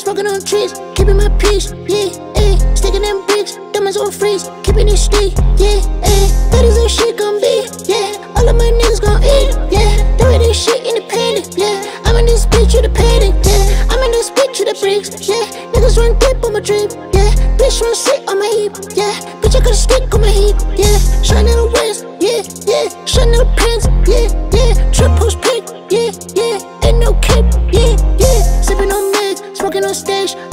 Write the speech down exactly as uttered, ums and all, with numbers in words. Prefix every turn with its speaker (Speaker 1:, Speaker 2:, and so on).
Speaker 1: smoking on trees, keeping my peace, yeah, ayy. Sticking them bricks, diamonds on freeze, keeping it street, yeah, ayy. That is how shit gon' be, yeah. All of my niggas gon' eat, yeah. Doing this shit independent, yeah. I'm in this bitch with a panic, yeah. I'm in this bitch with the bricks, yeah. Niggas run dip on my drip, yeah. Bitch run sit on my hip, yeah. Bitch I got a stick on my hip, yeah. Chanel West, yeah, yeah. Chanel pants, yeah, yeah. Trip post pick, yeah, yeah. Ain't no cape, yeah, yeah. Sipping on meds, smoking on stage.